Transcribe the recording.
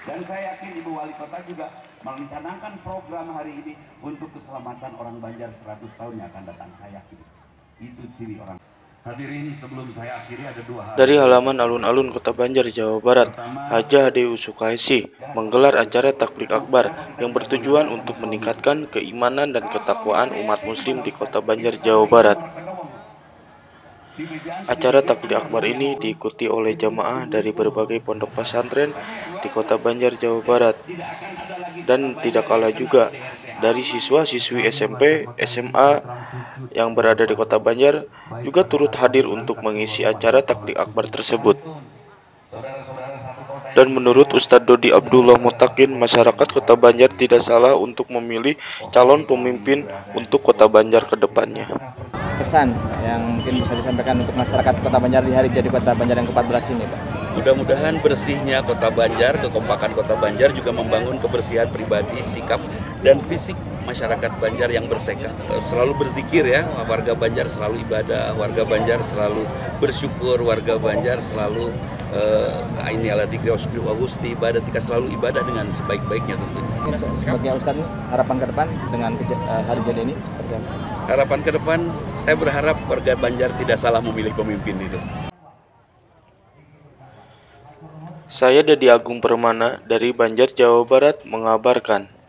Dan saya yakin Ibu Wali Kota juga merencanakan program hari ini untuk keselamatan orang Banjar 100 tahun yang akan datang. Saya yakin itu ciri orang. Hadirin, sebelum saya akhiri ada dua hal. Dari halaman alun-alun Kota Banjar, Jawa Barat, Haja Hade Sukaisi menggelar acara takbir akbar yang bertujuan untuk meningkatkan keimanan dan ketakwaan umat muslim di Kota Banjar, Jawa Barat. Acara takbir akbar ini diikuti oleh jamaah dari berbagai pondok pesantren di Kota Banjar, Jawa Barat, dan tidak kalah juga dari siswa-siswi SMP, SMA yang berada di Kota Banjar juga turut hadir untuk mengisi acara takbir akbar tersebut. Dan menurut Ustadz Dodi Abdullah Mutakin, masyarakat Kota Banjar tidak salah untuk memilih calon pemimpin untuk Kota Banjar ke depannya. Pesan yang mungkin bisa disampaikan untuk masyarakat Kota Banjar di hari jadi Kota Banjar yang ke-14 ini, Pak? Mudah-mudahan bersihnya Kota Banjar, kekompakan Kota Banjar juga membangun kebersihan pribadi, sikap, dan fisik masyarakat Banjar yang berseka. Selalu berzikir ya, warga Banjar selalu ibadah, warga Banjar selalu bersyukur, warga Banjar selalu ini ala dikri wa gusti ibadah, kita selalu ibadah dengan sebaik-baiknya tentunya. Sebagai Ustadz, harapan ke depan dengan hari jadi ini seperti apa? Harapan ke depan, saya berharap warga Banjar tidak salah memilih pemimpin itu. Saya Dedi Agung Permana dari Banjar, Jawa Barat mengabarkan.